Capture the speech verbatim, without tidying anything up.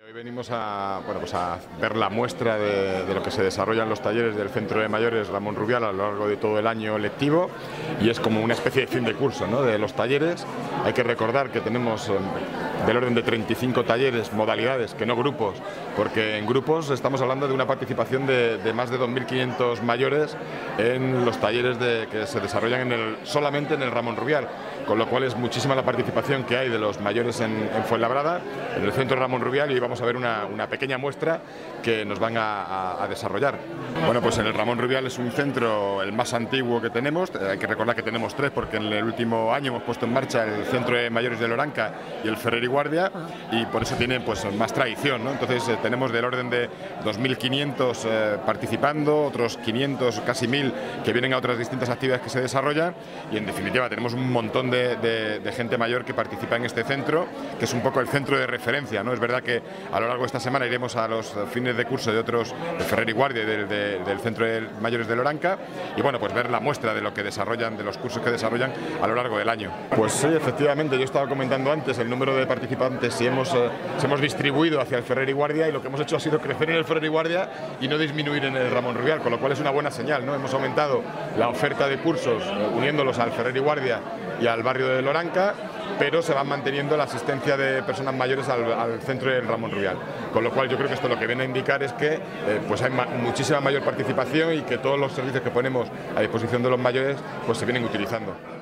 Hoy venimos a, bueno, pues a ver la muestra de, de lo que se desarrolla en los talleres del Centro de Mayores Ramón Rubial a lo largo de todo el año lectivo, y es como una especie de fin de curso, ¿no?, de los talleres. Hay que recordar que tenemos del orden de treinta y cinco talleres, modalidades, que no grupos, porque en grupos estamos hablando de una participación de, de más de dos mil quinientos mayores en los talleres de, que se desarrollan en el, solamente en el Ramón Rubial, con lo cual es muchísima la participación que hay de los mayores en, en Fuenlabrada, en el Centro Ramón Rubial, y vamos a ver una, una pequeña muestra que nos van a, a, a desarrollar. Bueno, pues en el Ramón Rubial es un centro el más antiguo que tenemos. Hay que recordar que tenemos tres, porque en el último año hemos puesto en marcha el Centro de Mayores de Loranca y el Ferrer y Guardia, y por eso tiene pues más tradición, ¿no? Entonces eh, tenemos del orden de dos mil quinientos eh, participando, otros quinientos, casi mil que vienen a otras distintas actividades que se desarrollan, y en definitiva tenemos un montón de, de, de gente mayor que participa en este centro, que es un poco el centro de referencia, ¿no? Es verdad que a lo largo de esta semana iremos a los fines de curso de otros, de Ferrer y Guardia, del, de, del Centro de Mayores de Loranca, y bueno, pues ver la muestra de lo que desarrollan, de los cursos que desarrollan a lo largo del año. Pues sí, efectivamente, yo estaba comentando antes el número de participantes, y hemos, eh, se hemos distribuido hacia el Ferrer y Guardia, y lo que hemos hecho ha sido crecer en el Ferrer y Guardia y no disminuir en el Ramón Rubial, con lo cual es una buena señal, ¿no? Hemos aumentado la oferta de cursos eh, uniéndolos al Ferrer y Guardia y al barrio de Loranca, pero se van manteniendo la asistencia de personas mayores al, al centro del Ramón Rubial, con lo cual yo creo que esto lo que viene a indicar es que eh, pues hay ma muchísima mayor participación, y que todos los servicios que ponemos a disposición de los mayores pues se vienen utilizando.